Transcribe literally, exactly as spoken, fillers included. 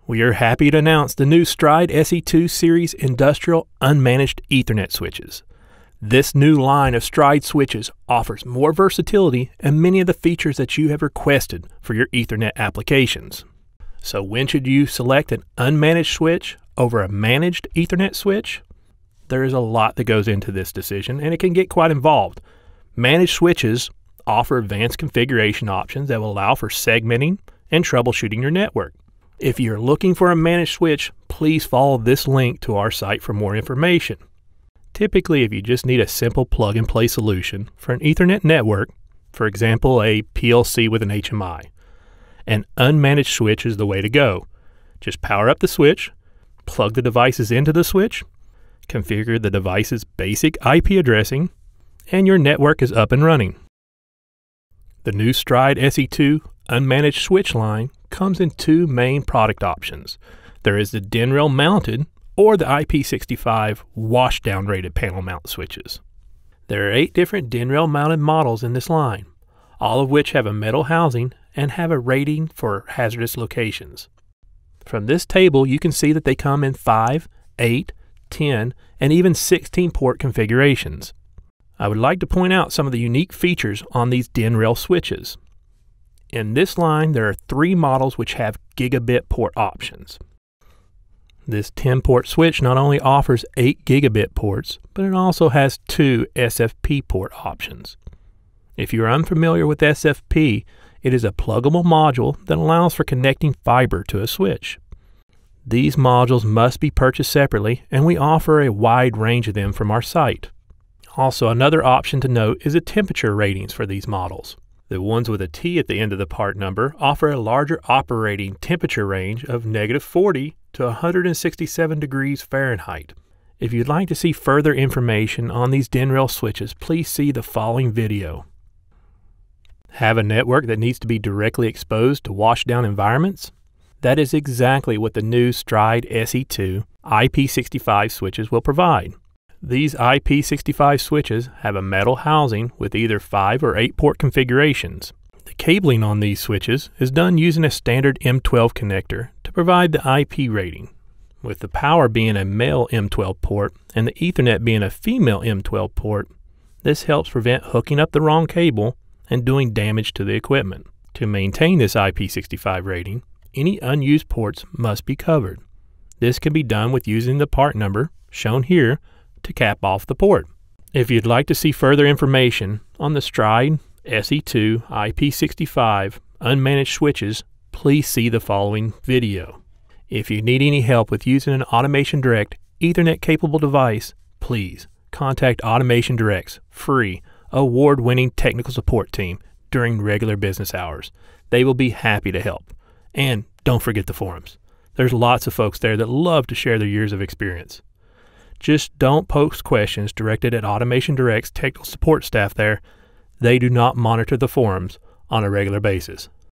We are happy to announce the new Stride S E two series industrial unmanaged Ethernet switches. This new line of Stride switches offers more versatility and many of the features that you have requested for your Ethernet applications. So when should you select an unmanaged switch over a managed Ethernet switch? There is a lot that goes into this decision, and it can get quite involved. Managed switches offer advanced configuration options that will allow for segmenting and troubleshooting your network. If you're looking for a managed switch, please follow this link to our site for more information. Typically, if you just need a simple plug-and-play solution for an Ethernet network, for example, a P L C with an H M I, an unmanaged switch is the way to go. Just power up the switch, plug the devices into the switch, configure the device's basic I P addressing, and your network is up and running. The new Stride S E two unmanaged switch line comes in two main product options. There is the D N R E L mounted or the I P sixty-five washdown rated panel mount switches. There are eight different D N R E L mounted models in this line, all of which have a metal housing and have a rating for hazardous locations. From this table, you can see that they come in five, eight, ten, and even sixteen port configurations. I would like to point out some of the unique features on these D N R E L switches. In this line, there are three models which have gigabit port options. This ten port switch not only offers eight gigabit ports, but it also has two S F P port options. If you are unfamiliar with S F P, it is a pluggable module that allows for connecting fiber to a switch. These modules must be purchased separately, and we offer a wide range of them from our site. Also, another option to note is the temperature ratings for these models. The ones with a T at the end of the part number offer a larger operating temperature range of negative forty to one hundred sixty-seven degrees Fahrenheit. If you'd like to see further information on these D N R E L switches, please see the following video. Have a network that needs to be directly exposed to washdown environments? That is exactly what the new Stride S E two I P sixty-five switches will provide. These I P sixty-five switches have a metal housing with either five or eight port configurations. The cabling on these switches is done using a standard M twelve connector to provide the I P rating. With the power being a male M twelve port and the Ethernet being a female M twelve port, this helps prevent hooking up the wrong cable and doing damage to the equipment. To maintain this I P sixty-five rating, any unused ports must be covered. This can be done with using the part number shown here to cap off the port. If you'd like to see further information on the Stride S E two I P sixty-five unmanaged switches, please see the following video. If you need any help with using an AutomationDirect Ethernet capable device, please contact AutomationDirect's free, award-winning technical support team during regular business hours. They will be happy to help. And don't forget the forums. There's lots of folks there that love to share their years of experience. Just don't post questions directed at AutomationDirect's technical support staff there. They do not monitor the forums on a regular basis.